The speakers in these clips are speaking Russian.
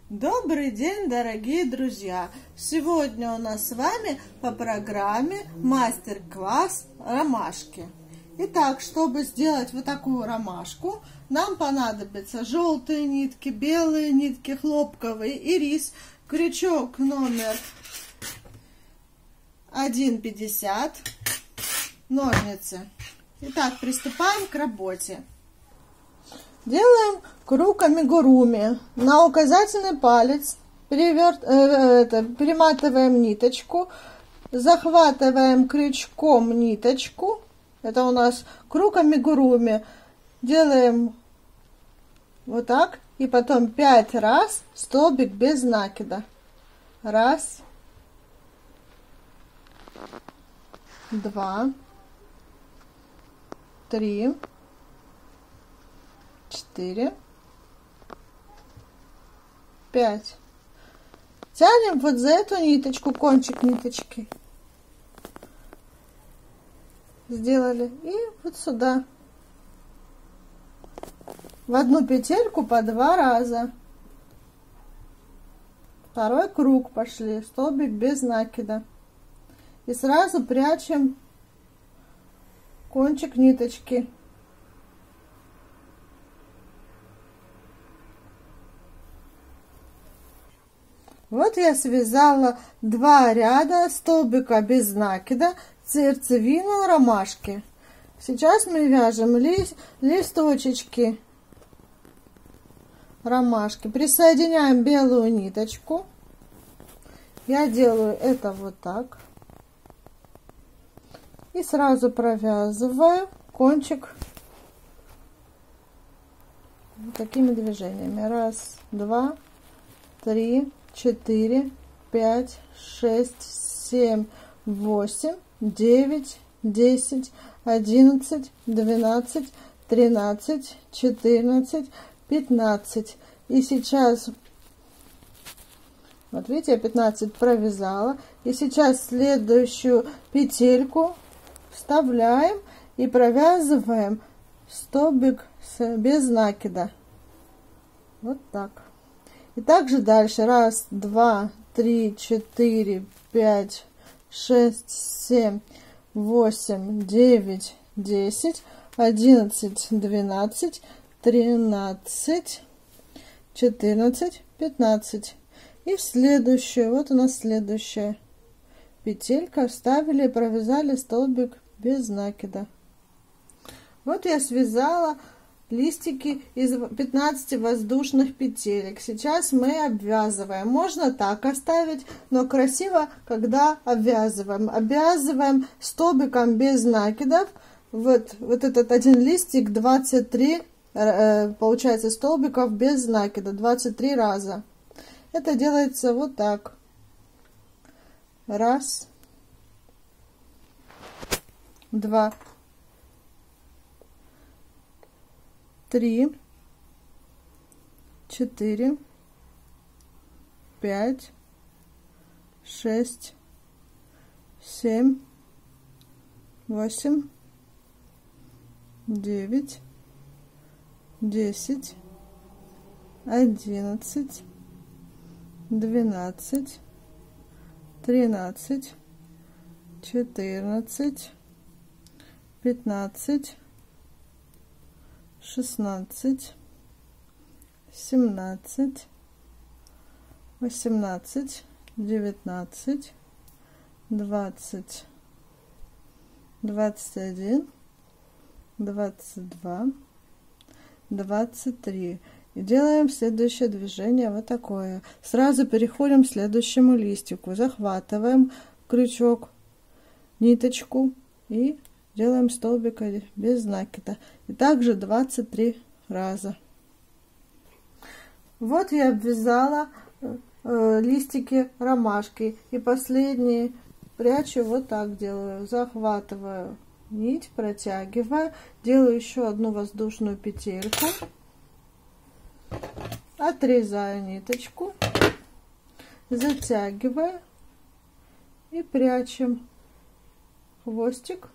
Добрый день, дорогие друзья! Сегодня у нас с вами по программе мастер-класс ромашки. Итак, чтобы сделать вот такую ромашку, нам понадобятся желтые нитки, белые нитки, хлопковые и рис, крючок номер 1,50, ножницы. Итак, приступаем к работе. Делаем круг амигуруми. На указательный палец перематываем ниточку, захватываем крючком ниточку. Это у нас круг амигуруми. Делаем вот так. И потом 5 раз столбик без накида. Раз. 2. 3. 4, 5. Тянем вот за эту ниточку, кончик ниточки. Сделали. И вот сюда. В одну петельку по 2 раза. Второй круг пошли. Столбик без накида. И сразу прячем кончик ниточки. Вот я связала 2 ряда столбика без накида, сердцевину ромашки. Сейчас мы вяжем листочки ромашки. Присоединяем белую ниточку. Я делаю это вот так. И сразу провязываю кончик вот такими движениями. Раз, два, 3, 4, 5, 6, 7, 8, 9, 10, 11, 12, 13, 14, 15. И сейчас, вот видите, я 15 провязала. И сейчас следующую петельку вставляем и провязываем столбик без накида. Вот так. И также дальше. Раз, два, 3, 4, 5, 6, 7, 8, 9, 10, 11, 12, 13, 14, 15. И в следующую, вот у нас следующая петелька. Вставили и провязали столбик без накида. Вот я связала листики из 15 воздушных петелек. Сейчас мы обвязываем. Можно так оставить, но красиво, когда обвязываем. Обвязываем столбиком без накидов. Вот этот один листик 23, получается, столбиков без накида. 23 раза. Это делается вот так. Раз. 2. 3, 4, 5, 6, 7, 8, 9, 10, 11, 12, 13, 14, 15, 16, 17, 18, 19, 20, 21, 22, 23. И делаем следующее движение вот такое. Сразу переходим к следующему листику. Захватываем крючок, ниточку и делаем столбик без накида. И также 23 раза. Вот я обвязала листики ромашки. И последние прячу вот так делаю. Захватываю нить, протягиваю. Делаю еще одну воздушную петельку. Отрезаю ниточку. Затягиваю. И прячем хвостик.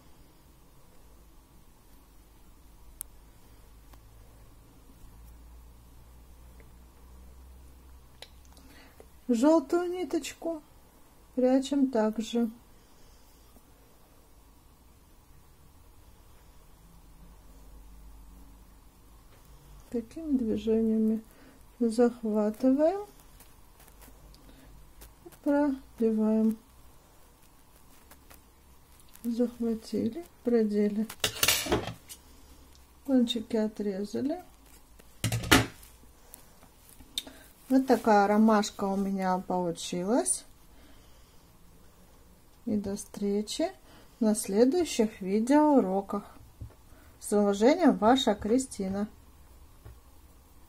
желтую ниточку прячем также. Такими движениями захватываем, продеваем. Захватили, продели. Кончики отрезали. Вот такая ромашка у меня получилась. И до встречи на следующих видеоуроках. С уважением, ваша Кристина.